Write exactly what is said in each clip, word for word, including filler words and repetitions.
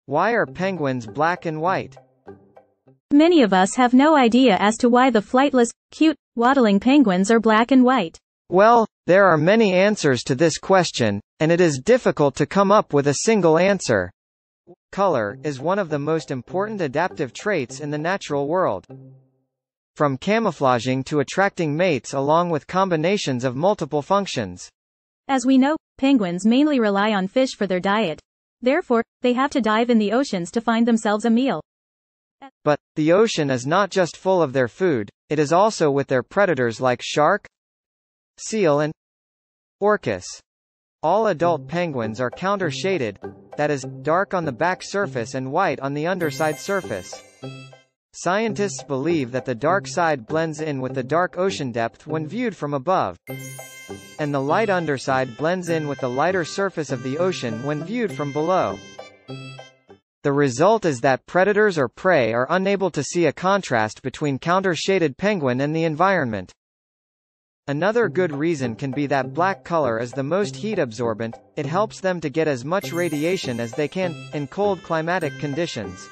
Why are penguins black and white? Many of us have no idea as to why the flightless, cute, waddling penguins are black and white. Well, there are many answers to this question, and it is difficult to come up with a single answer. Color is one of the most important adaptive traits in the natural world. From camouflaging to attracting mates along with combinations of multiple functions. As we know, penguins mainly rely on fish for their diet. Therefore, they have to dive in the oceans to find themselves a meal. But, the ocean is not just full of their food, it is also with their predators like shark, seal and orcas. All adult penguins are counter-shaded, that is, dark on the back surface and white on the underside surface. Scientists believe that the dark side blends in with the dark ocean depth when viewed from above, and the light underside blends in with the lighter surface of the ocean when viewed from below. The result is that predators or prey are unable to see a contrast between counter-shaded penguin and the environment. Another good reason can be that black color is the most heat absorbent. It helps them to get as much radiation as they can, in cold climatic conditions.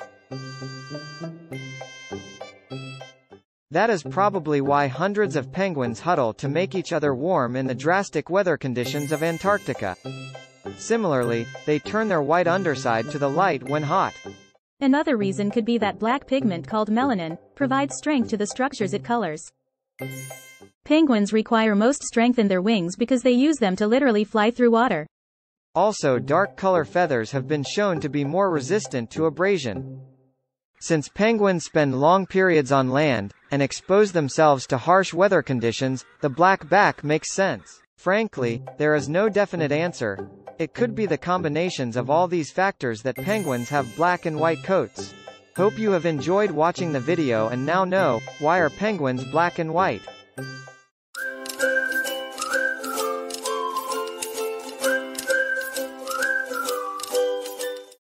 That is probably why hundreds of penguins huddle to make each other warm in the drastic weather conditions of Antarctica. Similarly, they turn their white underside to the light when hot. Another reason could be that black pigment called melanin provides strength to the structures it colors. Penguins require most strength in their wings because they use them to literally fly through water. Also, dark color feathers have been shown to be more resistant to abrasion. Since penguins spend long periods on land, and expose themselves to harsh weather conditions, the black back makes sense. Frankly, there is no definite answer. It could be the combinations of all these factors that penguins have black and white coats. Hope you have enjoyed watching the video and now know, why are penguins black and white?